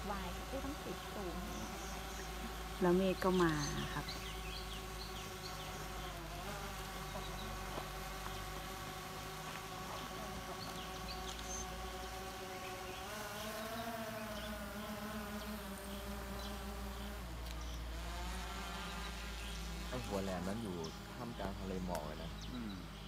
วายก็ต้องติดสูงแล้วเมฆก็มาครับไอ้หัวแหลมนั้นอยู่ท่ามกลางทะเลหมอกเลยนะ